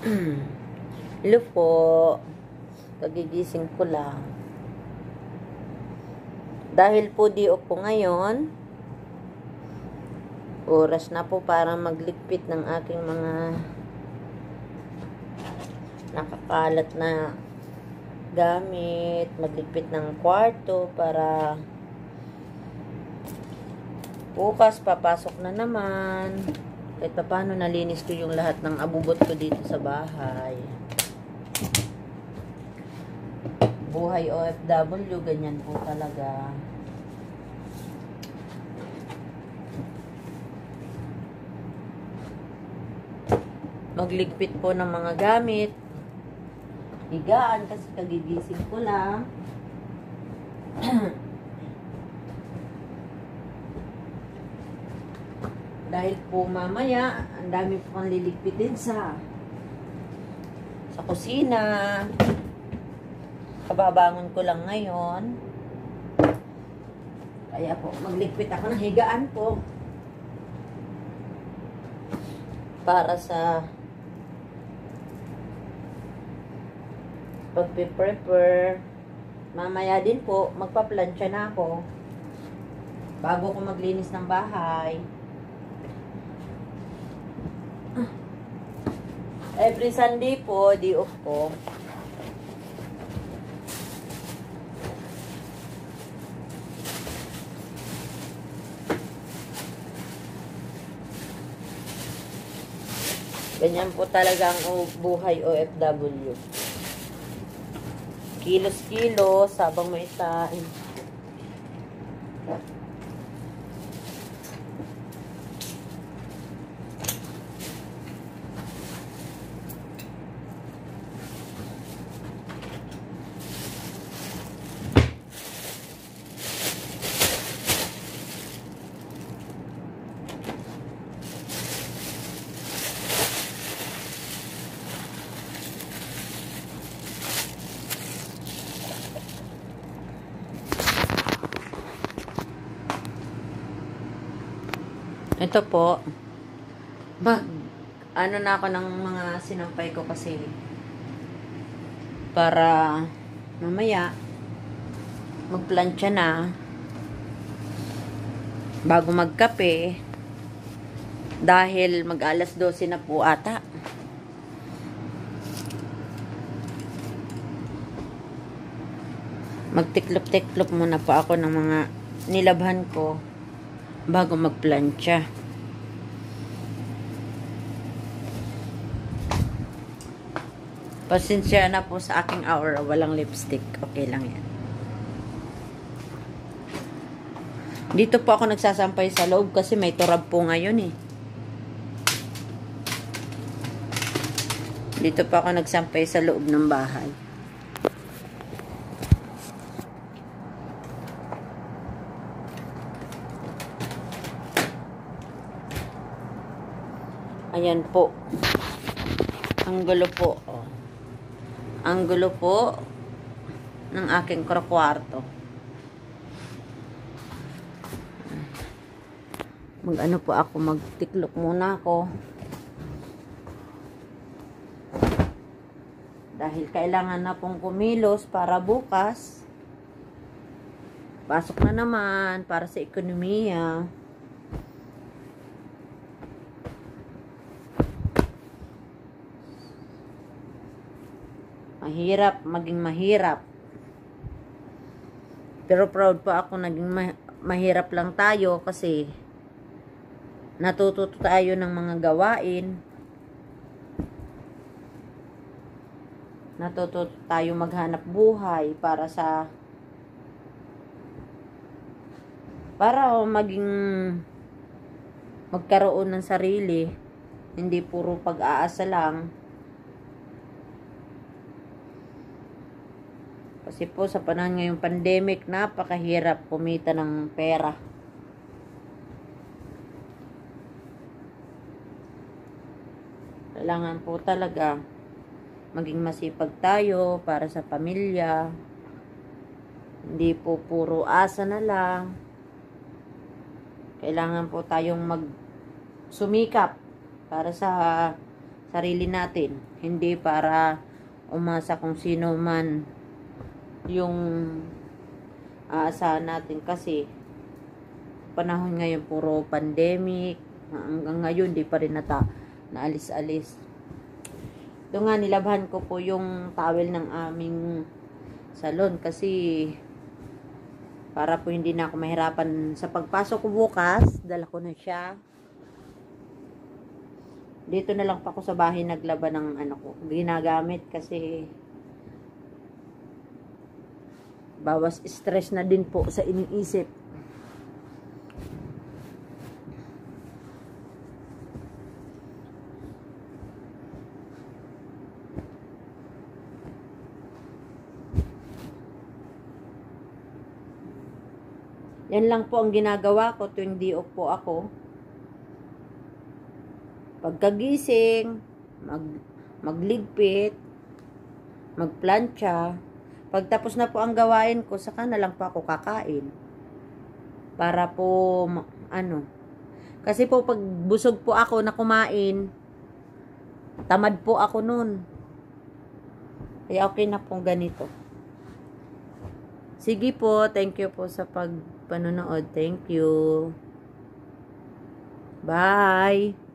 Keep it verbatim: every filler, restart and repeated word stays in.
Hello po. Kagigising ko lang. Dahil po di po ngayon, oras na po para magligpit ng aking mga nakakalat na gamit, magligpit ng kwarto para bukas papasok na naman. Kahit pa paano nalinis ko yung lahat ng abubot ko dito sa bahay. Buhay O F W, ganyan po talaga. Magligpit po ng mga gamit. Higaan kasi kagigising ko lang. Dahil po mamaya, ang dami po kang liligpitin sa sa kusina. Kababangon ko lang ngayon. Kaya po, magligpit ako ng higaan po. Para sa pagpe-prepare. Mamaya din po, magpa-plancha na ako. Bago ko maglinis ng bahay. Every Sunday po, di off ko. Ganyan po talaga ang buhay O F W. Kilos-kilos, sabang may tain. Ito po, mag, ano na ako ng mga sinampay ko kasi para mamaya magplancha na bago magkape dahil mag alas dose na po ata. Magtiklop-tiklop muna po ako ng mga nilabhan ko bago magplancha. Pasensya na po sa aking aura, walang lipstick. Okay lang yan. Dito po ako nagsasampay sa loob kasi may turab po ngayon eh. Dito po ako nagsampay sa loob ng bahay. Ayan po. Ang gulo po. Oh. Ang gulo po ng aking kwarto. Mag-ano po ako, magtiklop muna ako. Dahil kailangan na pong kumilos para bukas. Pasok na naman para sa ekonomiya. Mahirap, maging mahirap. Pero proud po ako naging ma mahirap lang tayo kasi natututo tayo ng mga gawain. Natututo tayo maghanap buhay para sa para maging magkaroon ng sarili. Hindi puro pag-aasa lang. Kasi po sa panahon ngayong pandemic, napakahirap kumita ng pera. Kailangan po talaga maging masipag tayo para sa pamilya. Hindi po puro asa na lang. Kailangan po tayong mag sumikap para sa sarili natin. Hindi para umasa kung sino man yung aasahan natin, kasi panahon ngayon puro pandemic. Hanggang ngayon di pa rin nata naalis-alis. Ito nga, nilabhan ko po yung towel ng aming salon kasi para po hindi na ako mahirapan sa pagpasok ko bukas. Dala ko na siya. Dito na lang pa ako sa bahay naglaba ng ano ko, ginagamit kasi bawas stress na din po sa iniisip. Yan lang po ang ginagawa ko tuwing di off po ako. Pagkagising, mag, magligpit, magplancha. Pagtapos na po ang gawain ko, saka na lang po ako kakain. Para po, ano, kasi po pag busog po ako na kumain, tamad po ako nun. Kaya okay na po ganito. Sige po, thank you po sa pagpanonood. Thank you. Bye!